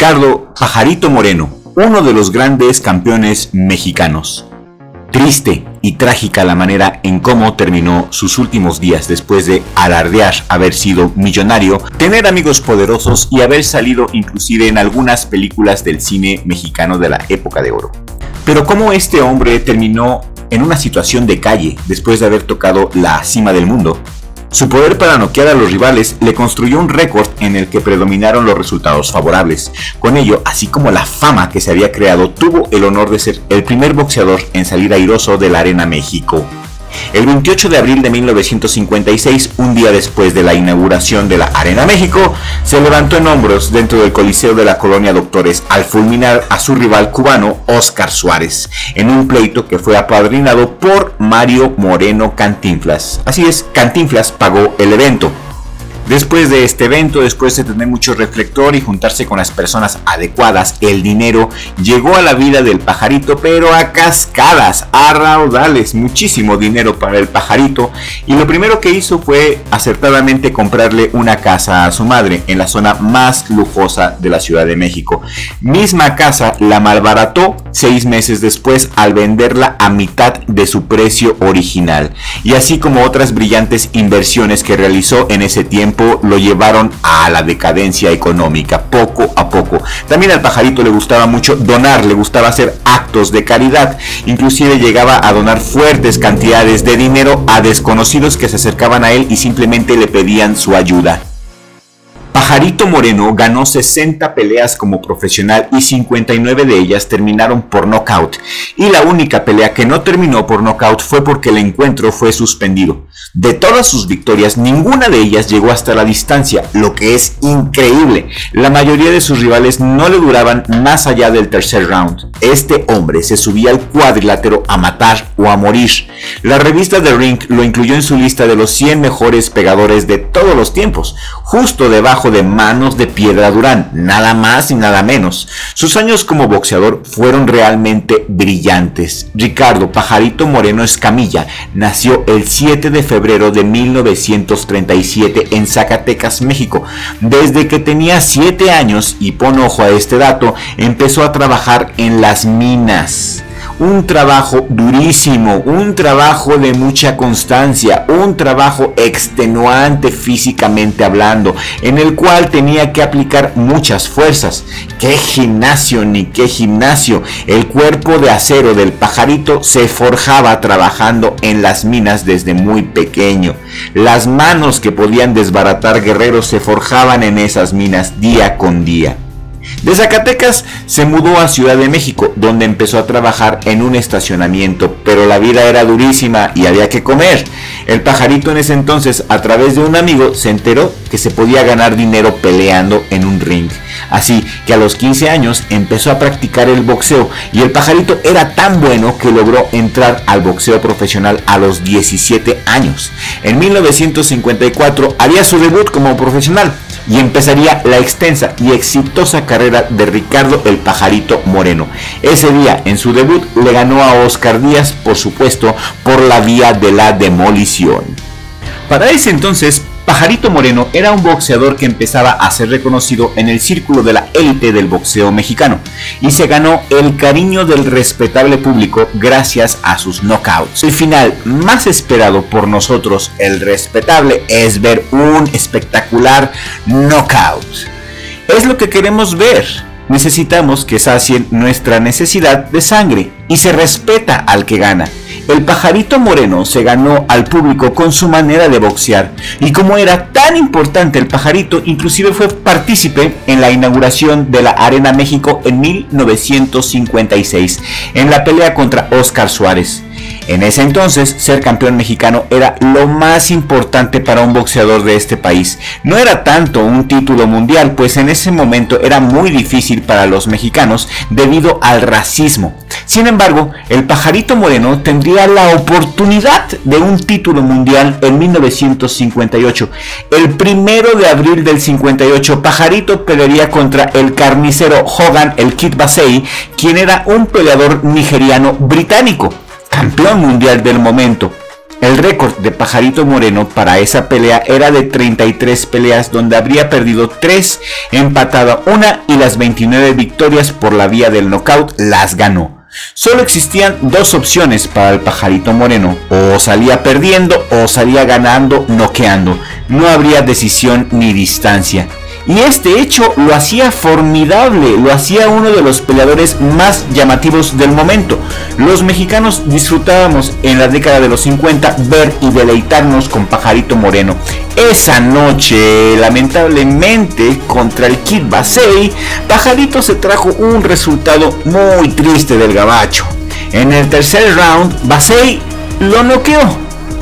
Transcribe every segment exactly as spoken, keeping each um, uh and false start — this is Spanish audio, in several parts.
Ricardo Pajarito Moreno, uno de los grandes campeones mexicanos. Triste y trágica la manera en cómo terminó sus últimos días después de alardear haber sido millonario, tener amigos poderosos y haber salido inclusive en algunas películas del cine mexicano de la época de oro. Pero cómo este hombre terminó en una situación de calle después de haber tocado la cima del mundo. Su poder para noquear a los rivales le construyó un récord en el que predominaron los resultados favorables. Con ello, así como la fama que se había creado, tuvo el honor de ser el primer boxeador en salir airoso de la Arena México. El veintiocho de abril de mil novecientos cincuenta y seis, un día después de la inauguración de la Arena México, se levantó en hombros dentro del Coliseo de la Colonia Doctores al fulminar a su rival cubano Óscar Suárez, en un pleito que fue apadrinado por Mario Moreno Cantinflas. Así es, Cantinflas pagó el evento. Después de este evento, después de tener mucho reflector y juntarse con las personas adecuadas, el dinero llegó a la vida del Pajarito, pero a cascadas, a raudales, muchísimo dinero para el Pajarito. Y lo primero que hizo fue acertadamente comprarle una casa a su madre en la zona más lujosa de la Ciudad de México. Misma casa la malbarató seis meses después al venderla a mitad de su precio original. Y así como otras brillantes inversiones que realizó en ese tiempo, lo llevaron a la decadencia económica poco a poco. También al Pajarito le gustaba mucho donar, le gustaba hacer actos de caridad, inclusive llegaba a donar fuertes cantidades de dinero a desconocidos que se acercaban a él y simplemente le pedían su ayuda. Pajarito Moreno ganó sesenta peleas como profesional y cincuenta y nueve de ellas terminaron por nocaut, y la única pelea que no terminó por nocaut fue porque el encuentro fue suspendido. De todas sus victorias, ninguna de ellas llegó hasta la distancia, lo que es increíble. La mayoría de sus rivales no le duraban más allá del tercer round. Este hombre se subía al cuadrilátero a matar o a morir. La revista The Ring lo incluyó en su lista de los cien mejores pegadores de todos los tiempos, justo debajo de Manos de Piedra Durán, nada más y nada menos. Sus años como boxeador fueron realmente brillantes. Ricardo Pajarito Moreno Escamilla nació el siete de febrero de mil novecientos treinta y siete en Zacatecas, México. Desde que tenía siete años, y pon ojo a este dato, empezó a trabajar en las minas. Un trabajo durísimo, un trabajo de mucha constancia, un trabajo extenuante físicamente hablando, en el cual tenía que aplicar muchas fuerzas. ¡Qué gimnasio ni qué gimnasio! El cuerpo de acero del Pajarito se forjaba trabajando en las minas desde muy pequeño. Las manos que podían desbaratar guerreros se forjaban en esas minas día con día. De Zacatecas se mudó a Ciudad de México, donde empezó a trabajar en un estacionamiento, pero la vida era durísima y había que comer. El Pajarito en ese entonces, a través de un amigo, se enteró que se podía ganar dinero peleando en un ring. Así que a los quince años empezó a practicar el boxeo, y el Pajarito era tan bueno que logró entrar al boxeo profesional a los diecisiete años. En mil novecientos cincuenta y cuatro haría su debut como profesional y empezaría la extensa y exitosa carrera de Ricardo el Pajarito Moreno. Ese día, en su debut, le ganó a Oscar Díaz, por supuesto, por la vía de la demolición. Para ese entonces, Pajarito Moreno era un boxeador que empezaba a ser reconocido en el círculo de la élite del boxeo mexicano, y se ganó el cariño del respetable público gracias a sus knockouts. El final más esperado por nosotros, el respetable, es ver un espectacular knockout. Es lo que queremos ver. Necesitamos que sacien nuestra necesidad de sangre, y se respeta al que gana. El Pajarito Moreno se ganó al público con su manera de boxear, y como era tan importante el Pajarito, inclusive fue partícipe en la inauguración de la Arena México en mil novecientos cincuenta y seis, en la pelea contra Óscar Suárez. En ese entonces, ser campeón mexicano era lo más importante para un boxeador de este país. No era tanto un título mundial, pues en ese momento era muy difícil para los mexicanos debido al racismo. Sin embargo, el Pajarito Moreno tendría la oportunidad de un título mundial en mil novecientos cincuenta y ocho. El primero de abril del cincuenta y ocho, Pajarito pelearía contra el carnicero Hogan el Kid Basei, quien era un peleador nigeriano británico, campeón mundial del momento. El récord de Pajarito Moreno para esa pelea era de treinta y tres peleas, donde habría perdido tres, empatado una y las veintinueve victorias por la vía del knockout las ganó. Solo existían dos opciones para el Pajarito Moreno: o salía perdiendo o salía ganando, noqueando. No habría decisión ni distancia. Y este hecho lo hacía formidable, lo hacía uno de los peleadores más llamativos del momento. Los mexicanos disfrutábamos en la década de los cincuenta ver y deleitarnos con Pajarito Moreno. Esa noche, lamentablemente, contra el Kid Basay, Pajarito se trajo un resultado muy triste del gabacho. En el tercer round, Basay lo noqueó,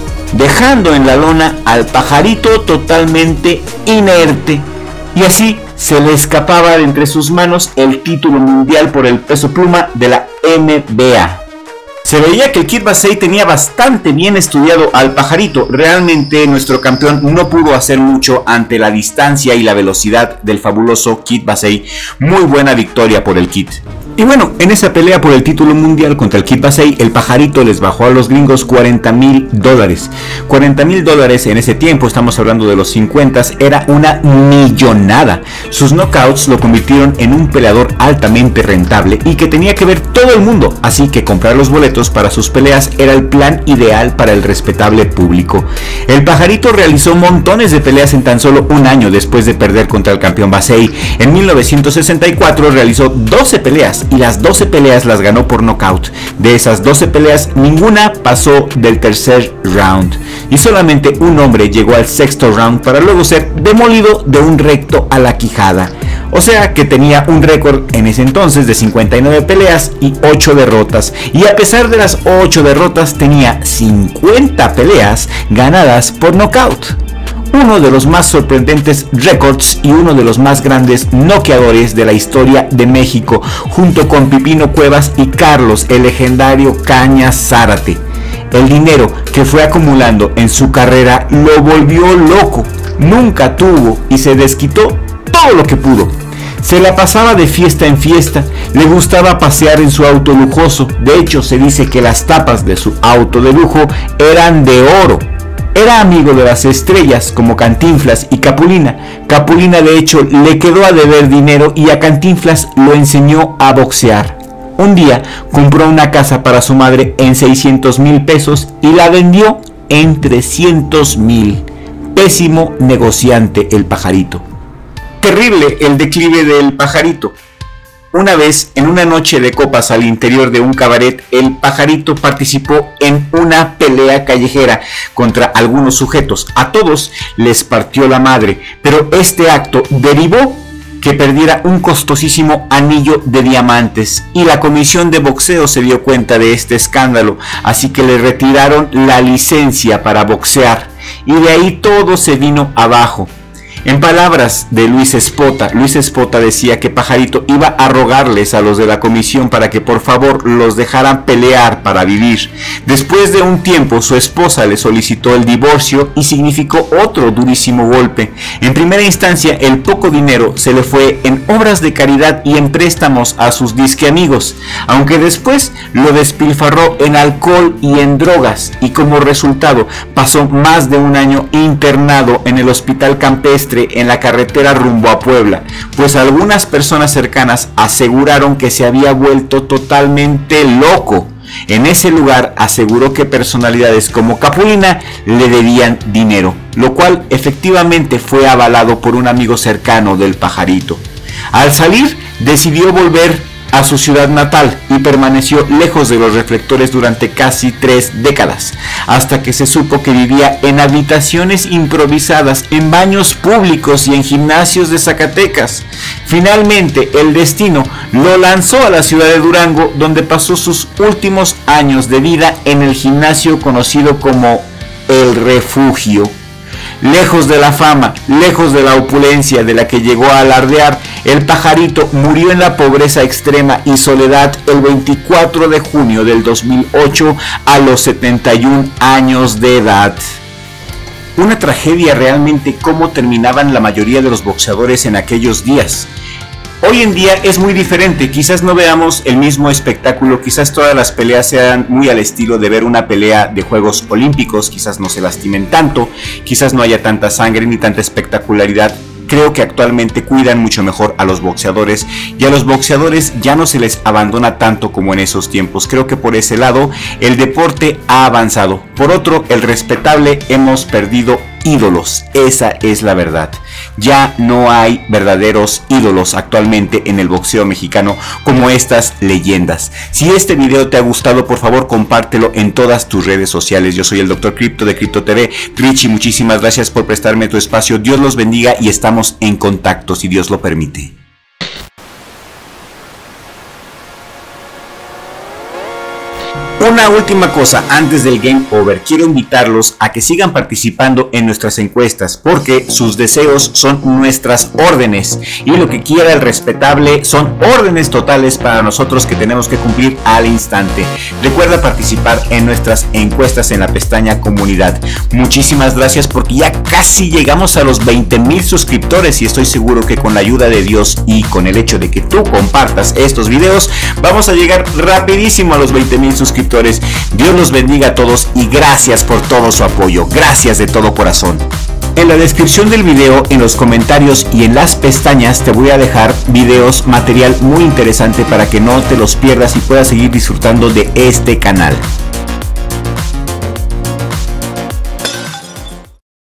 dejando en la lona al Pajarito totalmente inerte. Y así se le escapaba de entre sus manos el título mundial por el peso pluma de la M B A. Se veía que el Kid Basay tenía bastante bien estudiado al Pajarito. Realmente nuestro campeón no pudo hacer mucho ante la distancia y la velocidad del fabuloso Kid Basay. Muy buena victoria por el Kid. Y bueno, en esa pelea por el título mundial contra el Kid Basay, el Pajarito les bajó a los gringos cuarenta mil dólares. cuarenta mil dólares en ese tiempo, estamos hablando de los cincuenta, era una millonada. Sus knockouts lo convirtieron en un peleador altamente rentable y que tenía que ver todo el mundo, así que comprar los boletos para sus peleas era el plan ideal para el respetable público. El Pajarito realizó montones de peleas en tan solo un año después de perder contra el campeón Basay. En mil novecientos sesenta y cuatro realizó doce peleas y las doce peleas las ganó por nocaut. De esas doce peleas, ninguna pasó del tercer round y solamente un hombre llegó al sexto round para luego ser demolido de un recto a la quijada. O sea que tenía un récord en ese entonces de cincuenta y nueve peleas y ocho derrotas, y a pesar de las ocho derrotas tenía cincuenta peleas ganadas por nocaut. Uno de los más sorprendentes récords y uno de los más grandes noqueadores de la historia de México, junto con Pipino Cuevas y Carlos, el legendario Caña Zárate. El dinero que fue acumulando en su carrera lo volvió loco. Nunca tuvo y se desquitó todo lo que pudo. Se la pasaba de fiesta en fiesta, le gustaba pasear en su auto lujoso. De hecho, se dice que las tapas de su auto de lujo eran de oro. Era amigo de las estrellas como Cantinflas y Capulina. Capulina de hecho le quedó a deber dinero y a Cantinflas lo enseñó a boxear. Un día compró una casa para su madre en seiscientos mil pesos y la vendió en trescientos mil. Pésimo negociante el Pajarito. Terrible el declive del Pajarito. Una vez, en una noche de copas al interior de un cabaret, el Pajarito participó en una pelea callejera contra algunos sujetos. A todos les partió la madre, pero este acto derivó que perdiera un costosísimo anillo de diamantes, y la comisión de boxeo se dio cuenta de este escándalo, así que le retiraron la licencia para boxear, y de ahí todo se vino abajo. En palabras de Luis Espota, Luis Espota decía que Pajarito iba a rogarles a los de la comisión para que por favor los dejaran pelear para vivir. Después de un tiempo, su esposa le solicitó el divorcio y significó otro durísimo golpe. En primera instancia, el poco dinero se le fue en obras de caridad y en préstamos a sus disque amigos, aunque después lo despilfarró en alcohol y en drogas, y como resultado pasó más de un año internado en el Hospital Campestre en la carretera rumbo a Puebla, pues algunas personas cercanas aseguraron que se había vuelto totalmente loco. En ese lugar aseguró que personalidades como Capulina le debían dinero, lo cual efectivamente fue avalado por un amigo cercano del Pajarito. Al salir, decidió volver a su ciudad natal y permaneció lejos de los reflectores durante casi tres décadas, hasta que se supo que vivía en habitaciones improvisadas, en baños públicos y en gimnasios de Zacatecas. Finalmente, el destino lo lanzó a la ciudad de Durango, donde pasó sus últimos años de vida en el gimnasio conocido como El Refugio. Lejos de la fama, lejos de la opulencia de la que llegó a alardear, el Pajarito murió en la pobreza extrema y soledad el veinticuatro de junio del dos mil ocho a los setenta y un años de edad. Una tragedia realmente cómo terminaban la mayoría de los boxeadores en aquellos días. Hoy en día es muy diferente, quizás no veamos el mismo espectáculo, quizás todas las peleas sean muy al estilo de ver una pelea de Juegos Olímpicos, quizás no se lastimen tanto, quizás no haya tanta sangre ni tanta espectacularidad. Creo que actualmente cuidan mucho mejor a los boxeadores y a los boxeadores ya no se les abandona tanto como en esos tiempos. Creo que por ese lado el deporte ha avanzado. Por otro, el respetable, hemos perdido ídolos, esa es la verdad. Ya no hay verdaderos ídolos actualmente en el boxeo mexicano como estas leyendas. Si este video te ha gustado, por favor compártelo en todas tus redes sociales. Yo soy el doctor Crypto de Crypto T V. Richie, muchísimas gracias por prestarme tu espacio. Dios los bendiga y estamos en contacto si Dios lo permite. Una última cosa antes del Game Over, quiero invitarlos a que sigan participando en nuestras encuestas porque sus deseos son nuestras órdenes y lo que quiera el respetable son órdenes totales para nosotros que tenemos que cumplir al instante. Recuerda participar en nuestras encuestas en la pestaña comunidad. Muchísimas gracias porque ya casi llegamos a los veinte mil suscriptores y estoy seguro que con la ayuda de Dios y con el hecho de que tú compartas estos videos vamos a llegar rapidísimo a los veinte mil suscriptores. Dios los bendiga a todos y gracias por todo su apoyo, gracias de todo corazón. En la descripción del video, en los comentarios y en las pestañas te voy a dejar videos, material muy interesante para que no te los pierdas y puedas seguir disfrutando de este canal.